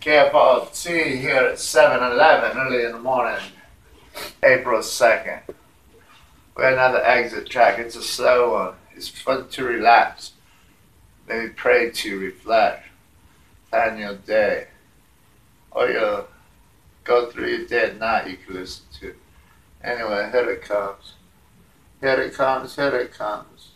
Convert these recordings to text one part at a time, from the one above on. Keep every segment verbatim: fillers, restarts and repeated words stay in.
K F O T here at seven eleven early in the morning, April second. We have another exit track. It's a slow one. It's fun to relax. Maybe pray to reflect on your day. Or you'll go through your day at night, you can listen to. Anyway, here it comes. Here it comes, here it comes.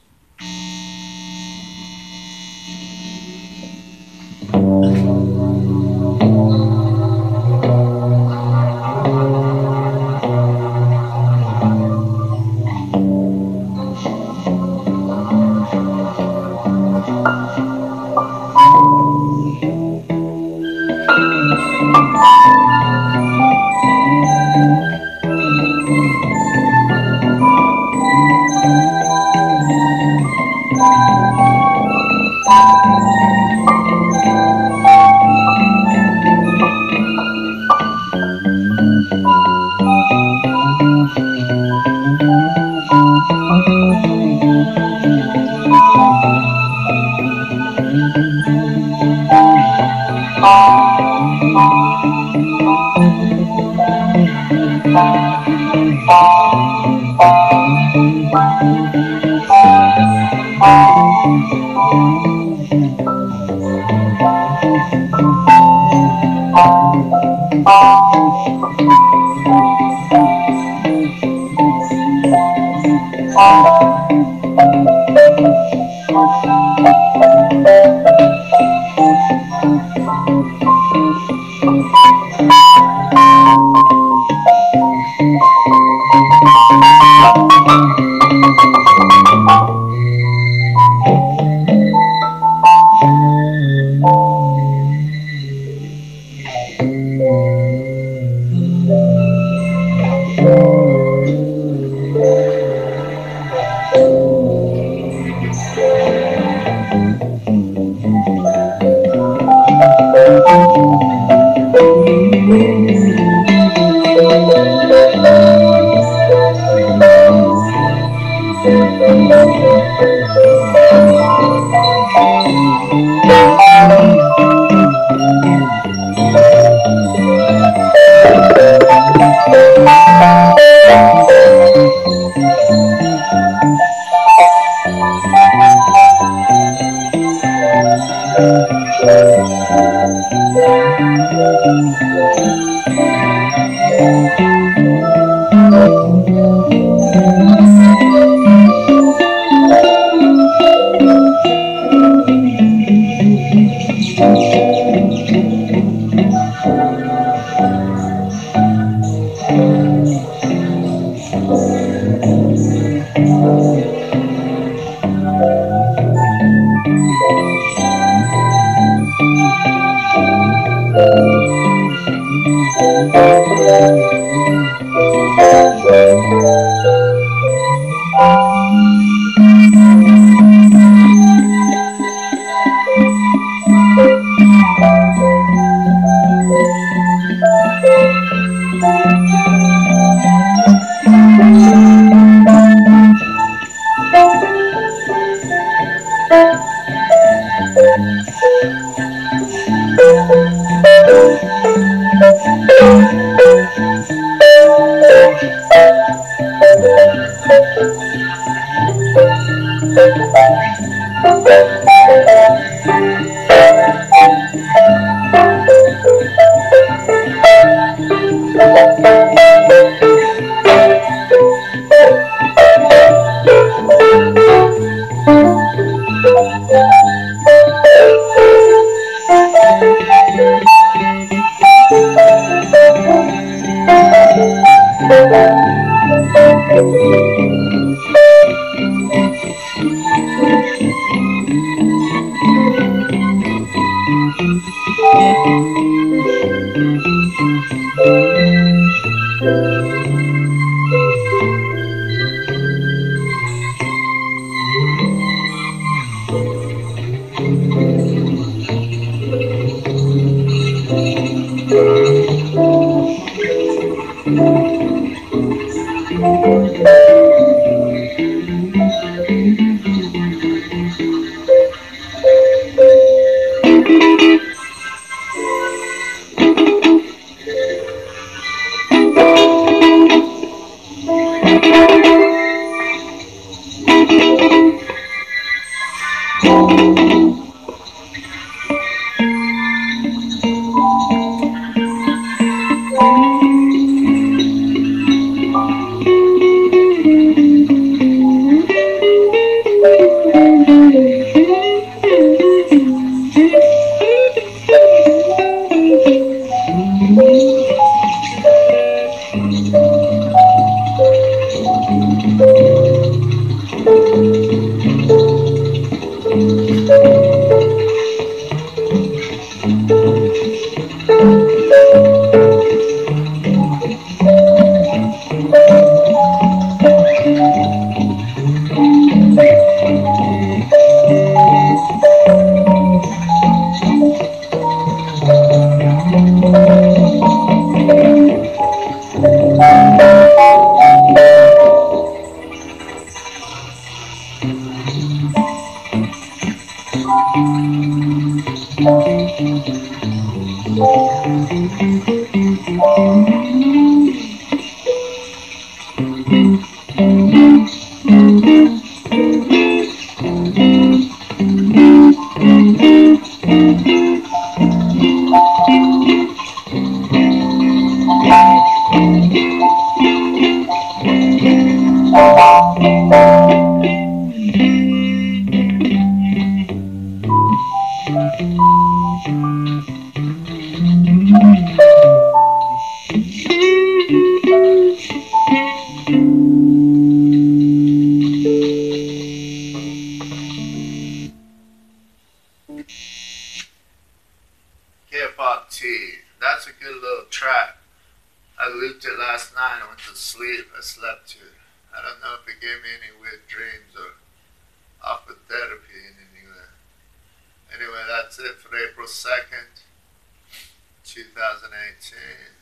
K-pop T. That's a good little track. I looped it last night. I went to sleep. I slept to it. I don't know if it gave me any weird dreams or offered therapy in any way. Anyway, that's it for April second, twenty eighteen.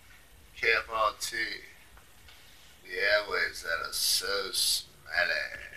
K F R T. The airwaves that are so smelly.